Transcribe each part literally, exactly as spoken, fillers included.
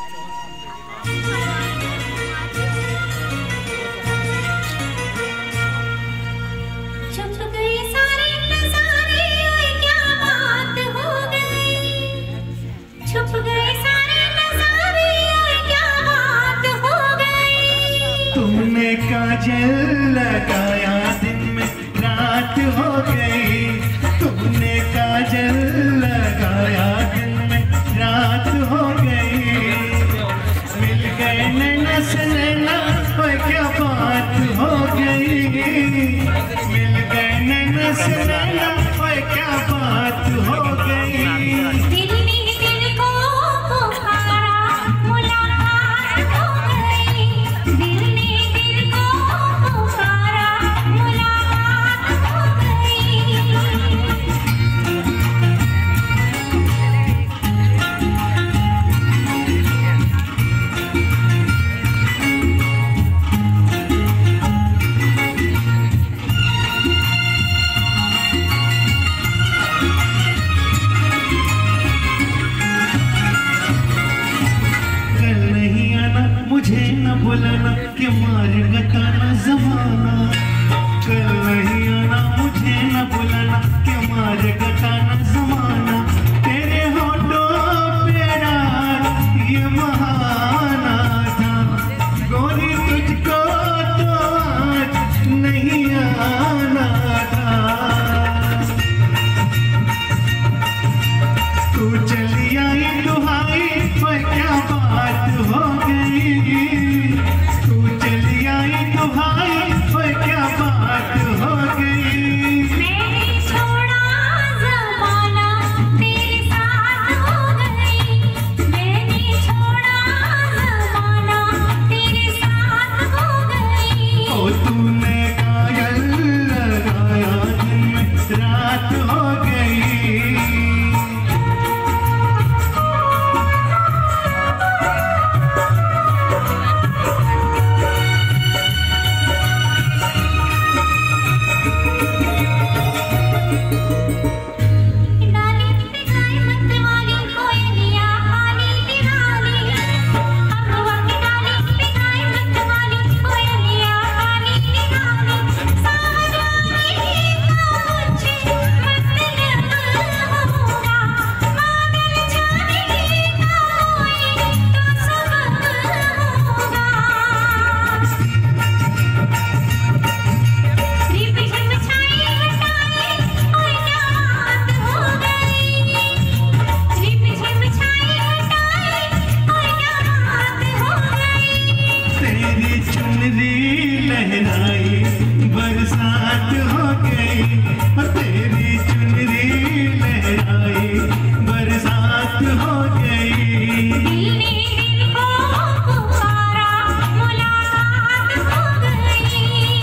तुमने काजल लगाया दिन में रात हो गई, तुमने काजल लगाया दिन में रात हो गई। मिल गए नैना से नैना और क्या बात हो गई, मिल गए नैना से नैना और क्या बात हो गई। मुझे न बुलाना कि मार गताना जमाना, कल नहीं आना मुझे न बुलाना कि मार गताना जमाना। तेरे होठों पे ये बहाना था गोरी, तुझको तो आज नहीं आना था। तू चली आई दुहाई पर क्या बात हो गई, तू चली आई तो भाई पर क्या बात हो गई। मैंने छोड़ा ज़माना तेरे साथ हो गई, मैंने छोड़ा ज़माना तेरे साथ हो गई। ओ तूने काजल लगाया दिन में रात हो गई। लहराई बरसात हो गई, तेरी चुनरी लहराई बरसात हो गई। दिल ने दिल को पुकारा मुलाकात हो गई।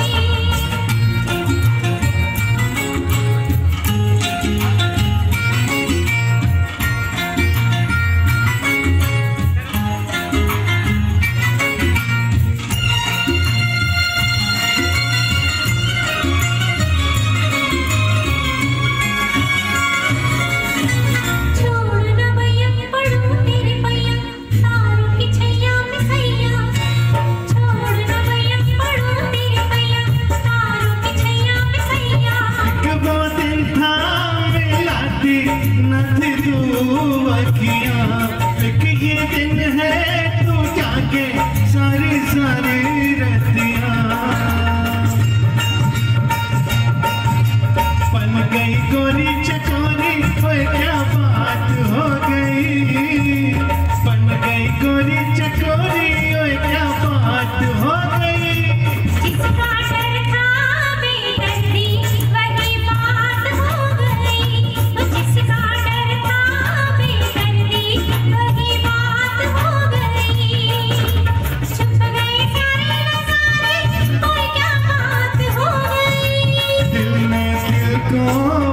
ये दिन है तू जाके सारी सारी रतियां पल गई गोरी चकोरी पर क्या बात हो गई, पल गई गोरी चकोरी और क्या बात हो गई। जिसका डर था बेदर्दी वही बात हो गई, जिसका डर था बेदर्दी वही बात हो गई। छुप गए सारे नजारे और क्या बात हो गई। दिल ने दिल को